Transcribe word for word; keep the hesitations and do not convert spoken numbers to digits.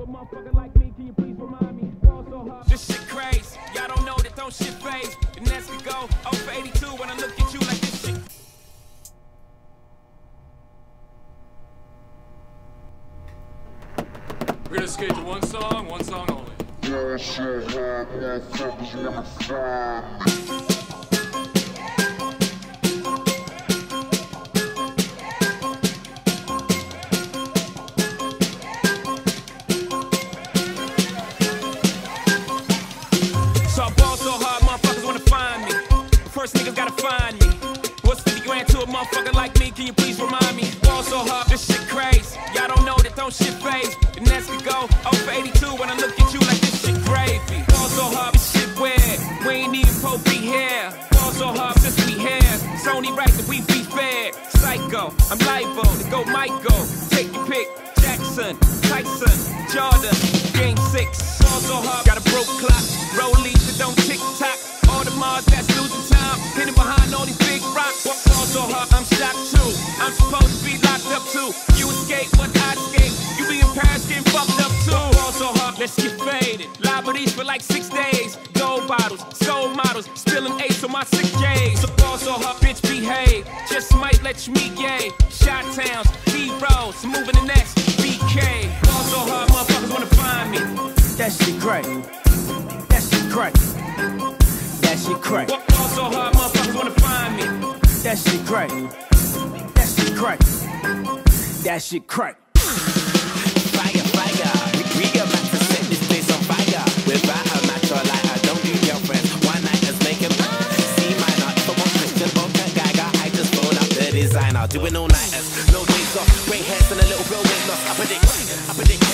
a motherfucker like me, can you please remind me? Fall so hard. This shit crazy. Y'all don't know that don't shit phase. The next we go oh for eighty-two when I look at you like this shit. We're gonna skate to one song, one song only. Yeah, shit, man, motherfuckers wanna find me. So I ball so hard, motherfuckers wanna find me. But first niggas gotta find me. What's fifty grand to a motherfucker like me? Can you please remind me? Ball so hard, this shit crazy. Y'all don't know that don't shit phase. The next we go oh for eighty-two when I look at you like this shit gravy. Ball so hard, this shit weird. We ain't even supposed to be here. Ball so hard since we here. It's only right that we be fair. Psycho, I'm liable to go Michael. Take your pick. Jackson, Tyson, Jordan, game six. Ball so hard, got a broke clock. Rollies that don't tick tock. All the Mars that's losing time. Hidden behind all these big rocks. Ball so hard, I'm shocked too. I'm supposed to be locked up too. You escape, but I escape. You be in Paris getting fucked up too. Ball so hard, let's get faded. Liberties for like six days. Gold bottles, soul models, spilling ace on my sick days. So ball so hard, bitch behave. Just might let you meet yay. Shot towns, B-rolls, moving the next B K. Ball so hard, motherfuckers wanna find me. That shit crack. That shit crack. That shit crack. Ball so hard, motherfuckers wanna find me. That shit crack. That shit crack. That shit crack. Fire, fire. We, we about to set this place on fire. Without a match or lighter, don't do girlfriends. One nighters make him see minor. If I want Christian Boca Gaga, I just phone up the designer. Doing all nighters, no days off. Great hairs and a little real weight loss. I predict, I predict.